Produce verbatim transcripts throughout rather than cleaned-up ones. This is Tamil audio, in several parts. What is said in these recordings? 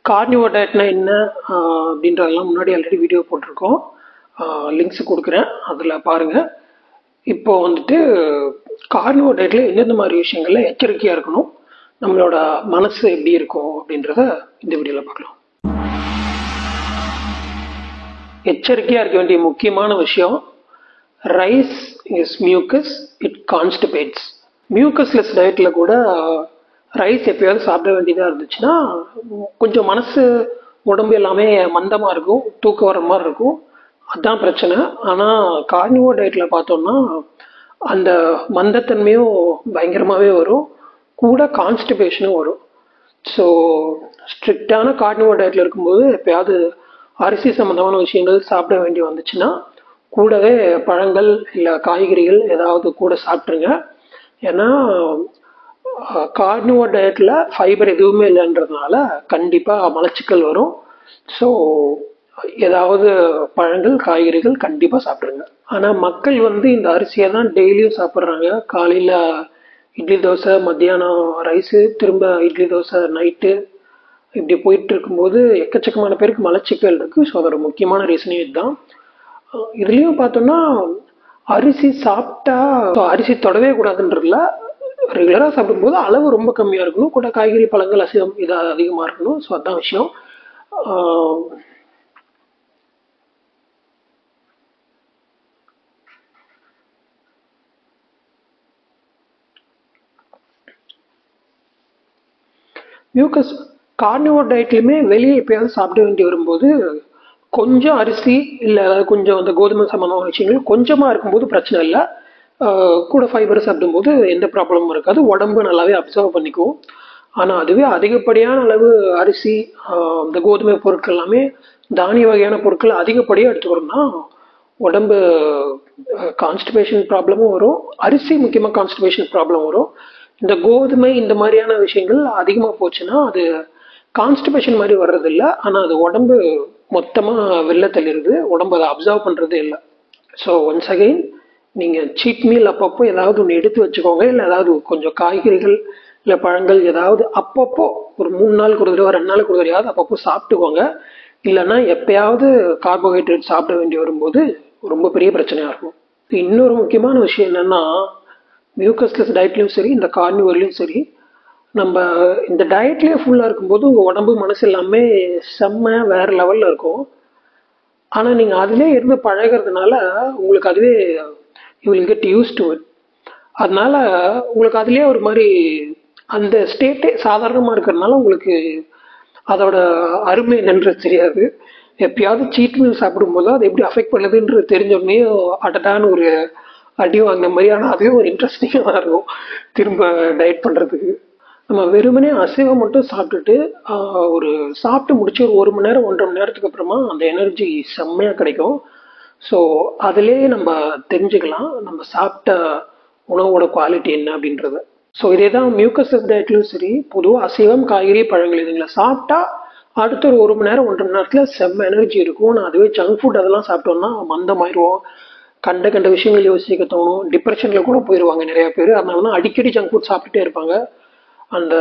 கார்னிவோர் டயட்னா என்ன அப்படின்றதெல்லாம் முன்னாடி ஆல்ரெடி வீடியோ போட்டிருக்கோம், லிங்க்ஸ் கொடுக்குறேன், அதில் பாருங்கள். இப்போ வந்துட்டு கார்னிவோர் டயட்டில் எந்தெந்த மாதிரி விஷயங்கள்ல எச்சரிக்கையாக இருக்கணும், நம்மளோட மனசு எப்படி இருக்கும் அப்படின்றத இந்த வீடியோவில் பார்க்கலாம். எச்சரிக்கையாக இருக்க வேண்டிய முக்கியமான விஷயம், rice is mucus, it constipates. Mucusless டயட்டில் கூட ரைஸ் எப்பயாவது சாப்பிட வேண்டியதாக இருந்துச்சுன்னா கொஞ்சம் மனசு உடம்பு எல்லாமே மந்தமாக இருக்கும், தூக்கம் வர மாதிரி இருக்கும், அதுதான் பிரச்சனை. ஆனால் கார்னிவோர் டயட்டில் பார்த்தோம்னா அந்த மந்தத்தன்மையும் பயங்கரமாகவே வரும், கூட கான்ஸ்டிபேஷனும் வரும். ஸோ ஸ்ட்ரிக்டான கார்னிவோர் டயட்டில் இருக்கும்போது எப்பயாவது அரிசி சம்மந்தமான விஷயங்கள் சாப்பிட வேண்டி வந்துச்சுன்னா கூடவே பழங்கள் இல்லை காய்கறிகள் ஏதாவது கூட சாப்பிட்ருங்க. ஏன்னா கார்னிவோர் டயட்டில் ஃபைபர் எதுவுமே இல்லைன்றதுனால கண்டிப்பாக மலச்சிக்கல் வரும். ஸோ ஏதாவது பழங்கள் காய்கறிகள் கண்டிப்பாக சாப்பிட்ருங்க. ஆனால் மக்கள் வந்து இந்த அரிசியை தான் டெய்லியும் சாப்பிட்றாங்க. காலையில் இட்லி தோசை, மத்தியானம் ரைஸு, திரும்ப இட்லி தோசை நைட்டு, இப்படி போயிட்டு இருக்கும்போது எக்கச்சக்கமான பேருக்கு மலச்சிக்கல் இருக்குது. ஸோ அதோட முக்கியமான ரீசனே இதுதான். இதுலேயும் பார்த்தோம்னா அரிசி சாப்பிட்டா அரிசி தொடவே கூடாதுன்றதுல, ரெகுலராக சாப்பிடும்போது அளவு ரொம்ப கம்மியாக இருக்கணும், கூட காய்கறி பழங்கள் அசிதம் இதாக அதிகமாக இருக்கணும். ஸோ அதுதான் விஷயம். மியூக்கஸ் கார்னிவோர் டயட்லையுமே வெளியே எப்பயாவது சாப்பிட வேண்டி வரும்போது கொஞ்சம் அரிசி இல்லை கொஞ்சம் அந்த கோதுமை சம்பந்தமான விஷயங்கள் கொஞ்சமாக இருக்கும்போது பிரச்சனை இல்லை, கூட ஃபைபர் சாப்பிடும்போது எந்த ப்ராப்ளமும் இருக்காது, உடம்பு நல்லாவே அப்சர்வ் பண்ணிக்கும். ஆனால் அதுவே அதிகப்படியான அளவு அரிசி, இந்த கோதுமை பொருட்கள் எல்லாமே தானிய வகையான பொருட்கள் அதிகப்படியாக எடுத்துக்கிறோம்னா உடம்பு கான்ஸ்டிபேஷன் ப்ராப்ளமும் வரும், அரிசி முக்கியமாக கான்ஸ்டிபேஷன் ப்ராப்ளம் வரும். இந்த கோதுமை இந்த மாதிரியான விஷயங்கள் அதிகமாக போச்சுன்னா அது கான்ஸ்டிபேஷன் மாதிரி வர்றதில்லை, ஆனால் அது உடம்பு மொத்தமாக வெளில தள்ளிடுது, உடம்பு அதை அப்சர்வ் பண்ணுறதே இல்லை. ஸோ ஒன்ஸ் அகெயின் நீங்கள் சீட் மீல் அப்பப்போ ஏதாவது ஒன்று எடுத்து வச்சுக்கோங்க, இல்லை ஏதாவது கொஞ்சம் காய்கறிகள் இல்லை பழங்கள் ஏதாவது அப்பப்போ ஒரு மூணு நாளுக்கு ஒரு தடவை ரெண்டு நாளுக்கு ஒரு தடவையாவது அப்பப்போ சாப்பிட்டுக்கோங்க. இல்லைன்னா எப்பயாவது கார்போஹைட்ரேட் சாப்பிட வேண்டி வரும்போது ரொம்ப பெரிய பிரச்சனையாக இருக்கும். இன்னொரு முக்கியமான விஷயம் என்னென்னா, மியூக்கஸ்லெஸ் டயட்லையும் சரி இந்த கார்னிவோர்லையும் சரி, நம்ம இந்த டயட்லேயே ஃபுல்லாக இருக்கும்போது உங்கள் உடம்பு மனசு எல்லாமே செம்ம வேறு லெவலில் இருக்கும். ஆனால் நீங்கள் அதிலே இருந்து பழகிறதுனால உங்களுக்கு அதுவே you will get used to it. அதனால உங்களுக்கு அதுலேயே ஒரு மாதிரி அந்த ஸ்டேட்டே சாதாரணமாக இருக்கிறதுனால உங்களுக்கு அதோட அருமை என்னன்றது தெரியாது. எப்பயாவது சீட் மீல் சாப்பிடும்போது அது எப்படி அஃபெக்ட் பண்ணுதுன்றது தெரிஞ்சோடனே அடட்டான ஒரு அடி வாங்கின மாதிரி. ஆனால் அதுவே ஒரு இன்ட்ரெஸ்டிங்காக தான் இருக்கும் திரும்ப டயட் பண்ணுறதுக்கு. நம்ம வெறுமனே அசைவம் மட்டும் சாப்பிட்டுட்டு ஒரு சாப்பிட்டு முடிச்சு ஒரு ஒரு மணி நேரம் ஒன்றரை மணி நேரத்துக்கு அப்புறமா அந்த எனர்ஜி செம்மையாக கிடைக்கும். ஸோ அதுலேயே நம்ம தெரிஞ்சுக்கலாம் நம்ம சாப்பிட்ட உணவோட குவாலிட்டி என்ன அப்படின்றத. ஸோ இதே தான் மியூக்கஸ்லெஸ் டயட்லையும் சரி, பொதுவாக அசைவம் காய்கறி பழங்கள் இதுங்களை சாப்பிட்டா அடுத்த ஒரு ஒரு மணி நேரம் ஒன்றரை மணி நேரத்தில் செம்ம எனர்ஜி இருக்கும். நான் அதுவே ஜங்க் ஃபுட் அதெல்லாம் சாப்பிட்டோம்னா மந்தமாயிடுவோம், கண்ட கண்ட விஷயங்கள் யோசிக்க தோணும், டிப்ரெஷனில் கூட போயிடுவாங்க நிறைய பேர். அதனால தான் அடிக்கடி ஜங்க் ஃபுட் சாப்பிட்டுட்டே இருப்பாங்க. அந்த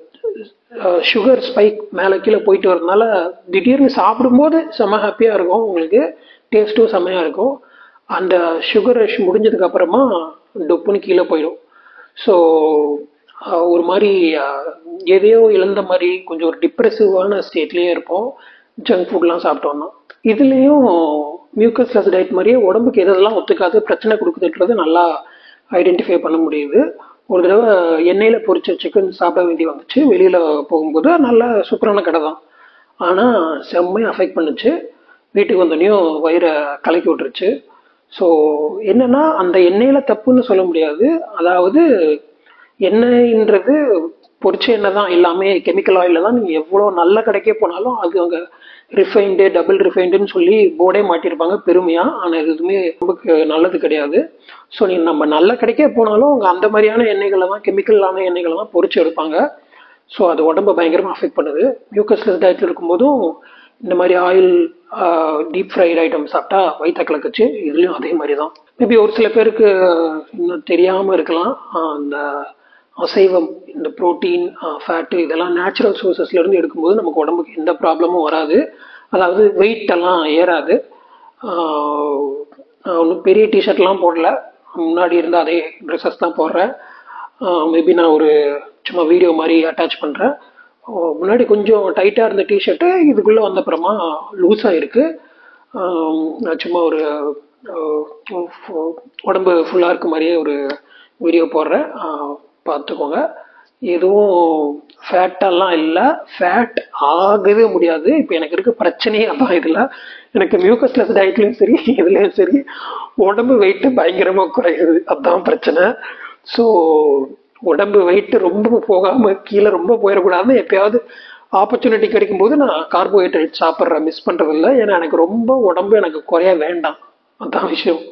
சுகர் ஸ்பைக் மேலே கீழே போயிட்டு வரதுனால திடீர்னு சாப்பிடும்போது செம்ம ஹாப்பியாக இருக்கும், உங்களுக்கு டேஸ்ட்டும் செம்மையாக இருக்கும். அந்த சுகர் ரஷ் முடிஞ்சதுக்கு அப்புறமா டொப்புன்னு கீழே போயிடும். ஸோ ஒரு மாதிரி எதையோ இழந்த மாதிரி கொஞ்சம் ஒரு டிப்ரெசிவான ஸ்டேட்லேயே இருப்போம் ஜங்க் ஃபுட்லாம் சாப்பிட்டோம்னா. இதுலேயும் மியூக்கஸ்லெஸ் டயட் மாதிரியே உடம்புக்கு எதெல்லாம் ஒத்துக்காது பிரச்சனை கொடுக்குதுன்றது நல்லா ஐடென்டிஃபை பண்ண முடியுது. ஒரு தடவை எண்ணெயில் பொரிச்ச சிக்கன் சாப்பிட வேண்டி வந்துச்சு, வெளியில் போகும்போது நல்ல சூப்பரான கடை தான், ஆனால் செம்மையாக அஃபெக்ட் பண்ணுச்சு. வீட்டுக்கு வந்தோடனையும் வயிறை கலக்கி விட்டுருச்சு. ஸோ என்னென்னா அந்த எண்ணெயில் தப்புன்னு சொல்ல முடியாது, அதாவது எண்ணெய்ன்றது பொரிச்ச எண்ணெய் தான், எல்லாமே கெமிக்கல் ஆயிலில் தான். நீங்கள் எவ்வளோ நல்ல கடைக்கே போனாலும் அது அங்கே ரிஃபைண்டு டபுள் ரிஃபைண்டுன்னு சொல்லி போர்டே மாட்டியிருப்பாங்க பெருமையாக, ஆனால் இது எதுவுமே நமக்கு நல்லது கிடையாது. ஸோ நீங்கள் நம்ம நல்ல கடைக்கே போனாலும் அவங்க அந்த மாதிரியான எண்ணெய்களை தான், கெமிக்கலான எண்ணெய்களை தான் பொரிச்சு எடுப்பாங்க. ஸோ அது உடம்பை பயங்கரமாக அஃபெக்ட் பண்ணுது. மியூக்கஸ்லெஸ் டயட்டில் இருக்கும்போதும் இந்த மாதிரி ஆயில் டீப் ஃப்ரைட் ஐட்டம் சாப்பிட்டா வயிற்ற கலக்குச்சு. இதுலேயும் அதே மாதிரி தான். மேபி ஒரு சில பேருக்கு இன்னும் தெரியாமல் இருக்கலாம், அந்த அசைவம், இந்த புரோட்டீன், ஃபேட்டு இதெல்லாம் நேச்சுரல் சோர்சஸ்லேருந்து எடுக்கும்போது நமக்கு உடம்புக்கு எந்த ப்ராப்ளமும் வராது. அதாவது வெயிட் எல்லாம் ஏறாது. நான் ஒன்றும் பெரிய டிஷர்ட்லாம் போடல, முன்னாடி இருந்த அதே ட்ரெஸ்ஸஸ் தான் போடுறேன். மேபி நான் ஒரு சும்மா வீடியோ மாதிரி அட்டாச் பண்ணுறேன். முன்னாடி கொஞ்சம் டைட்டாக இருந்த டிஷர்ட்டு இதுக்குள்ளே வந்தப்புறமா லூஸாக இருக்குது. நான் சும்மா ஒரு உடம்பு ஃபுல்லாக இருக்க மாதிரியே ஒரு வீடியோ போடுறேன், பார்த்துக்கோங்க. எதுவும் ஃபேட்டெல்லாம் இல்லை, ஃபேட் ஆகவே முடியாது. இப்போ எனக்கு இருக்க பிரச்சனையே அதான். இதில் எனக்கு மியூக்கஸ்லெஸ் டயட்லையும் சரி இதுலேயும் சரி உடம்பு வெயிட்டு பயங்கரமாக குறையுது, அதுதான் பிரச்சனை. ஸோ உடம்பு வெயிட்டு ரொம்ப போகாமல் கீழே ரொம்ப போயிடக்கூடாதுன்னு எப்பயாவது ஆப்பர்ச்சுனிட்டி கிடைக்கும்போது நான் கார்போஹைட்ரேட் சாப்பிட்றேன், மிஸ் பண்ணுறதில்ல. ஏன்னா எனக்கு ரொம்ப உடம்பு எனக்கு குறைய வேண்டாம், அதுதான் விஷயம்.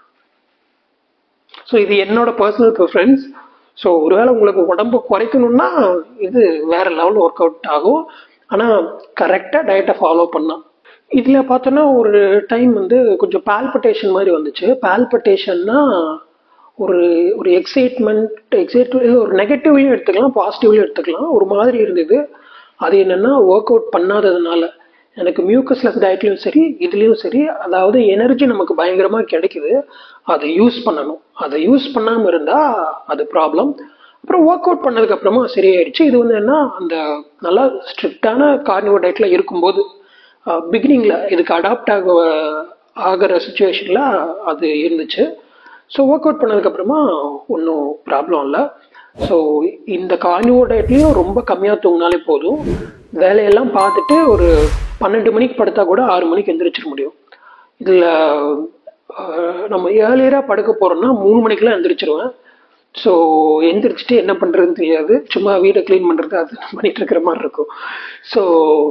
ஸோ இது என்னோட பர்சனல் ப்ரிஃபரன்ஸ். ஸோ ஒருவேளை உங்களுக்கு உடம்பு குறைக்கணும்னா இது வேற லெவலில் ஒர்க் அவுட் ஆகும், ஆனால் கரெக்டாக டயட்டை ஃபாலோ பண்ணால். இதில் பார்த்தோன்னா ஒரு டைம் வந்து கொஞ்சம் பால்பிட்டேஷன் மாதிரி வந்துச்சு. பால்பிட்டேஷன்னா ஒரு ஒரு எக்ஸைட்மெண்ட், எக்ஸைட் ஒரு நெகட்டிவ்லையும் எடுத்துக்கலாம், பாசிட்டிவ்லையும் எடுத்துக்கலாம். ஒரு மாதிரி இருந்தது. அது என்னென்னா ஒர்க் அவுட் பண்ணாததுனால. எனக்கு மியூக்கஸ்லெஸ் டயட்லையும் சரி இதுலேயும் சரி, அதாவது எனர்ஜி நமக்கு பயங்கரமாக கிடைக்குது, அதை யூஸ் பண்ணணும். அதை யூஸ் பண்ணாமல் இருந்தால் அது ப்ராப்ளம். அப்புறம் ஒர்க் அவுட் பண்ணதுக்கப்புறமா சரியாயிடுச்சு. இது வந்து என்ன, அந்த நல்லா ஸ்ட்ரிக்டான கார்னிவோர் டயட்டில் இருக்கும்போது பிகினிங்கில் இதுக்கு அடாப்ட் ஆக ஆகிற சுச்சுவேஷனில் அது இருந்துச்சு. ஸோ ஒர்க் அவுட் பண்ணதுக்கப்புறமா ஒன்றும் ப்ராப்ளம் இல்லை. ஸோ இந்த கார்னிவோர் டயட்லையும் ரொம்ப கம்மியாக தூங்கினாலே போதும். வேலையெல்லாம் பார்த்துட்டு ஒரு பன்னெண்டு மணிக்கு படுத்தா கூட ஆறு மணிக்கு எந்திரிச்சிட முடியும். இதில் நம்ம ஏர்லியராக படுக்க போகிறோம்னா மூணு மணிக்கெலாம் எந்திரிச்சிருவேன். ஸோ எந்திரிச்சிட்டு என்ன பண்ணுறதுன்னு தெரியாது, சும்மா வீடை க்ளீன் பண்ணுறது அது பண்ணிட்டு இருக்கிற மாதிரி இருக்கும். ஸோ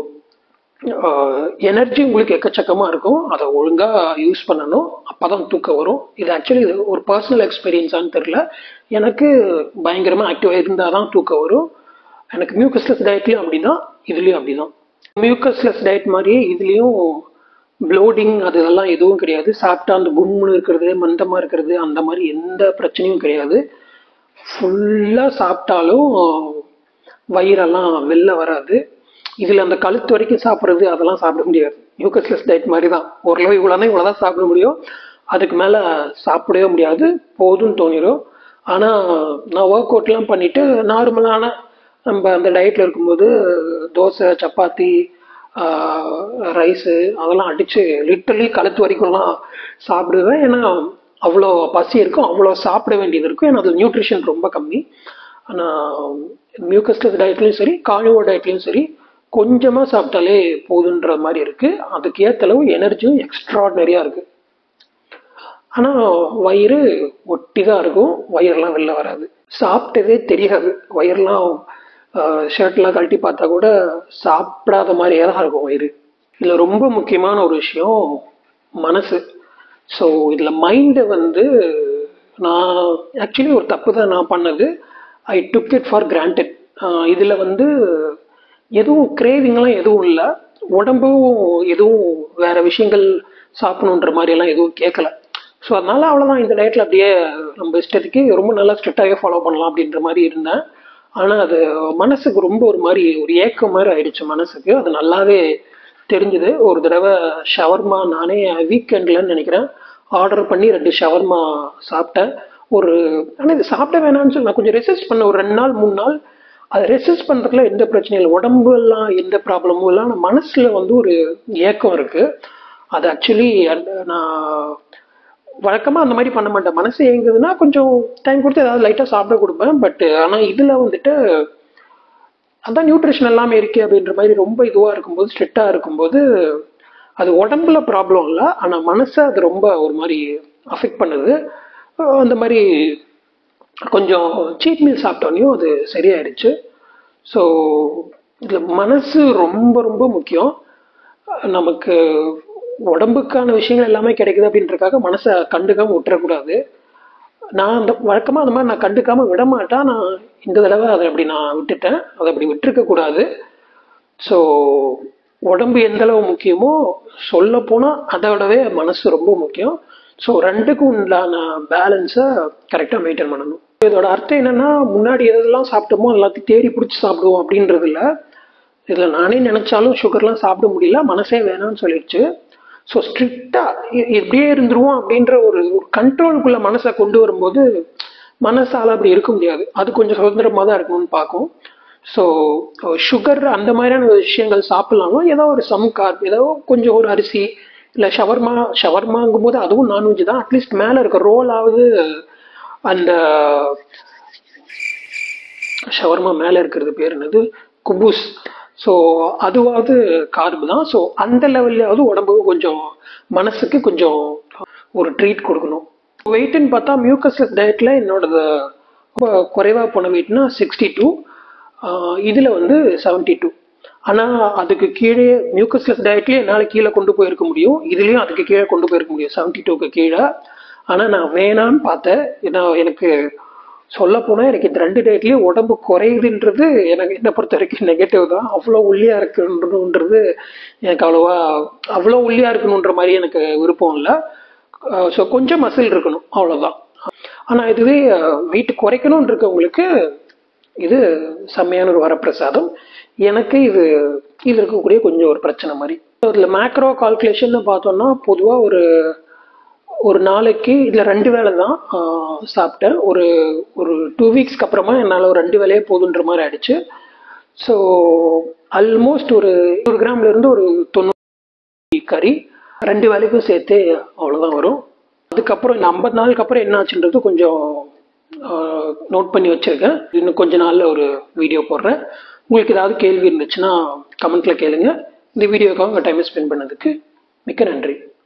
எனர்ஜி உங்களுக்கு எக்கச்சக்கமாக இருக்கும், அதை ஒழுங்காக யூஸ் பண்ணணும், அப்போ தான் தூக்கம் வரும். இது ஆக்சுவலி இது ஒரு பர்சனல் எக்ஸ்பீரியன்ஸான்னு தெரில, எனக்கு பயங்கரமாக ஆக்டிவாக இருந்தால் தான் தூக்கம் வரும். எனக்கு மியூக்கஸ்லெஸ் டயட்லையும் அப்படி தான், இதுலேயும் அப்படி தான். மியூக்கஸ்லெஸ் டயட் மாதிரியே இதுலேயும் ப்ளோடிங் அது இதெல்லாம் எதுவும் கிடையாது. சாப்பிட்டா அந்த கும்முன்னு இருக்கிறது, மந்தமாக இருக்கிறது, அந்த மாதிரி எந்த பிரச்சனையும் கிடையாது. ஃபுல்லாக சாப்பிட்டாலும் வயிறெல்லாம் வெளில வராது. இதில் அந்த கழுத்து வரைக்கும் சாப்பிட்றது அதெல்லாம் சாப்பிட முடியாது. மியூக்கஸ்லெஸ் டயட் மாதிரி தான், ஓரளவு இவ்வளோதான் இவ்வளோதான் சாப்பிட முடியும், அதுக்கு மேலே சாப்பிடவே முடியாது, போதும்னு தோணிடும். ஆனால் நான் ஒர்க் அவுட்லாம் பண்ணிவிட்டு நார்மலான நம்ம அந்த டயட்டில் இருக்கும்போது தோசை, சப்பாத்தி, ரைஸு அதெல்லாம் அடித்து லிட்டரலி கழுத்து வரைக்கும்லாம் சாப்பிடுவேன். ஏன்னா அவ்வளோ பசி இருக்கும், அவ்வளோ சாப்பிட வேண்டியது இருக்கும். ஏன்னா அது நியூட்ரிஷன் ரொம்ப கம்மி. ஆனால் மியூக்கஸ்லெஸ் டயட்லையும் சரி கார்னிவோர் டயட்லையும் சரி கொஞ்சமாக சாப்பிட்டாலே போதுன்ற மாதிரி இருக்குது. அதுக்கு ஏற்றளவு எனர்ஜியும் எக்ஸ்ட்ராடனரியாக இருக்குது. ஆனால் வயிறு ஒட்டி தான் இருக்கும், வயிறெல்லாம் வெளில வராது, சாப்பிட்டதே தெரியாது. வயிறுலாம் ஷர்ட்லாம் கழட்டி பார்த்தா கூட சாப்பிடாத மாதிரியே தான் இருக்கும் வயிறு. இதில் ரொம்ப முக்கியமான ஒரு விஷயம் மனசு. ஸோ இதில் மைண்டை வந்து நான் ஆக்சுவலி ஒரு தப்பு தான் நான் பண்ணது. I took it for granted. இதில் வந்து எதுவும் கிரேவிங்லாம் எதுவும் இல்லை, உடம்பும் எதுவும் வேற விஷயங்கள் சாப்பிடணுன்ற மாதிரியெல்லாம் எதுவும் கேட்கல. ஸோ அதனால அவ்வளோதான், இந்த டயட்டில் அப்படியே நம்ம இஷ்டத்துக்கு ரொம்ப நல்லா ஸ்ட்ரிக்டாகவே ஃபாலோ பண்ணலாம் அப்படின்ற மாதிரி இருந்தேன். ஆனால் அது மனசுக்கு ரொம்ப ஒரு மாதிரி ஒரு ஏக்கம் மாதிரி ஆயிடுச்சு மனசுக்கு. அது நல்லாவே தெரிஞ்சுது. ஒரு தடவை ஷவர்மா நானே வீக்கெண்ட்லன்னு நினைக்கிறேன் ஆர்டர் பண்ணி ரெண்டு ஷவர்மா சாப்பிட்டேன். ஒரு ஆனால் இது சாப்பிட வேணாம்னு சொல்லி நான் கொஞ்சம் ரெசிஸ்ட் பண்ணேன், ஒரு ரெண்டு நாள் மூணு நாள். அதை ரெசிஸ்ட் பண்ணுறதுல எந்த பிரச்சனையும் இல்லை, உடம்பு எல்லாம் எந்த ப்ராப்ளமும் இல்லை. ஆனால் மனசில் வந்து ஒரு ஏக்கம் இருக்குது. அது ஆக்சுவலி நான் வழக்கமாக அந்த மாதிரி பண்ண மாட்டேன். மனசு ஏங்குதுன்னா கொஞ்சம் டைம் கொடுத்து ஏதாவது லைட்டாக சாப்பிட கொடுப்பேன். பட் ஆனால் இதில் வந்துட்டு அதான் நியூட்ரிஷன் எல்லாமே இருக்கே அப்படின்ற மாதிரி ரொம்ப இதுவாக இருக்கும்போது, ஸ்ட்ரிக்டாக இருக்கும்போது அது உடம்புல ப்ராப்ளம் இல்லை, ஆனால் மனசை அது ரொம்ப ஒரு மாதிரி அஃபெக்ட் பண்ணுது. அந்த மாதிரி கொஞ்சம் சீட் மீல் சாப்பிட்டோன்னையும் அது சரியாயிடுச்சு. ஸோ இதில் மனசு ரொம்ப ரொம்ப முக்கியம். நமக்கு உடம்புக்கான விஷயங்கள் எல்லாமே கிடைக்குது அப்படின்றக்காக மனசை கண்டுக்காமல் விட்டுறக்கூடாது. நான் அந்த வழக்கமாக அந்த மாதிரி நான் கண்டுக்காமல் விட மாட்டேன். நான் இந்த தடவை அதை அப்படி நான் விட்டுட்டேன், அதை அப்படி விட்டுருக்கக்கூடாது. ஸோ உடம்பு எந்த அளவு முக்கியமோ சொல்ல போனால் அதை விடவே மனசு ரொம்ப முக்கியம். ஸோ ரெண்டுக்கும் உண்டான பேலன்ஸை கரெக்டாக மெயின்டைன் பண்ணணும். இதோட அர்த்தம் என்னன்னா, முன்னாடி எதெல்லாம் சாப்பிட்டோமோ எல்லாத்தையும் தேடி பிடிச்சி சாப்பிடுவோம் அப்படின்றது இல்லை. இதில் நானே நினச்சாலும் சுகர்லாம் சாப்பிட முடியல, மனசே வேணாம்னு சொல்லிடுச்சு. ஸோ ஸ்ட்ரிக்டாக இப்படியே இருந்துருவோம் அப்படின்ற ஒரு கண்ட்ரோலுக்குள்ள மனசை கொண்டு வரும்போது மனசால் அப்படி இருக்க முடியாது. அது கொஞ்சம் சுதந்திரமாக தான் இருக்கணும்னு பார்க்கும். ஸோ சுகர் அந்த மாதிரியான விஷயங்கள் சாப்பிட்லாலும் ஏதோ ஒரு சம் கார்ப், ஏதோ கொஞ்சம் ஒரு அரிசி இல்லை ஷவர்மா. ஷவர்மாங்கும் போது அதுவும் நான்வெஜ் தான். அட்லீஸ்ட் மேலே இருக்க ரோலாவது, அந்த ஷவர்மா மேலே இருக்கிறது பேர் என்னது, குபூஸ். ஸோ அதுவாவது கார்பு தான். ஸோ அந்த லெவல்லையாவது உடம்புக்கு கொஞ்சம், மனசுக்கு கொஞ்சம் ஒரு ட்ரீட் கொடுக்கணும். வெயிட்னு பார்த்தா மியூக்கஸ்லெஸ் டயட்டில் என்னோட குறைவாக போன வெயிட்னா சிக்ஸ்டி டூ, இதில் வந்து செவன்டி டூ. ஆனால் அதுக்கு கீழே மியூக்கஸ்லெஸ் டயட்லேயே என்னால் கீழே கொண்டு போயிருக்க முடியும், இதுலேயும் அதுக்கு கீழே கொண்டு போயிருக்க முடியும், செவன்டி டூக்கு கீழே. ஆனால் நான் வேணான்னு பார்த்தேன். ஏன்னா எனக்கு சொல்ல போனால் எனக்கு இந்த ரெண்டு டயட்லேயும் உடம்பு குறையுதுன்றது எனக்கு என்னை பொறுத்த வரைக்கும் நெகட்டிவ் தான். அவ்வளோ ஒல்லியாக இருக்கணுன்றது எனக்கு அவ்வளோவா, அவ்வளோ ஒல்லியாக இருக்கணுன்ற மாதிரி எனக்கு விருப்பம் இல்லை. ஸோ கொஞ்சம் மசில் இருக்கணும், அவ்வளோதான். ஆனால் இதுவே வெயிட் குறைக்கணும்னு இருக்கவங்களுக்கு இது செம்மையான ஒரு வரப்பிரசாதம். எனக்கு இது இது இருக்கக்கூடிய கொஞ்சம் ஒரு பிரச்சனை மாதிரி. இதில் மேக்ரோ கால்குலேஷன் பார்த்தோம்னா பொதுவாக ஒரு ஒரு நாளைக்கு இதில் ரெண்டு வேளை தான் சாப்பிட்டேன். ஒரு ஒரு டூ வீக்ஸ்க்கு அப்புறமா என்னால் ஒரு ரெண்டு வேலையே போதுன்ற மாதிரி ஆயிடுச்சு. ஸோ ஆல்மோஸ்ட் ஒரு நூறு கிராம்லேருந்து ஒரு தொண்ணூறு கறி ரெண்டு வேலைக்கும் சேர்த்து அவ்வளோதான் வரும். அதுக்கப்புறம் இந்த ஐம்பது நாளுக்கு அப்புறம் என்ன ஆச்சுன்றது கொஞ்சம் நோட் பண்ணி வச்சுருக்கேன். இன்னும் கொஞ்ச நாளில் ஒரு வீடியோ போடுறேன். உங்களுக்கு ஏதாவது கேள்வி இருந்துச்சுன்னா கமெண்ட்டில் கேளுங்க. இந்த வீடியோக்காக உங்கள் டைமை ஸ்பெண்ட் பண்ணதுக்கு மிக்க நன்றி.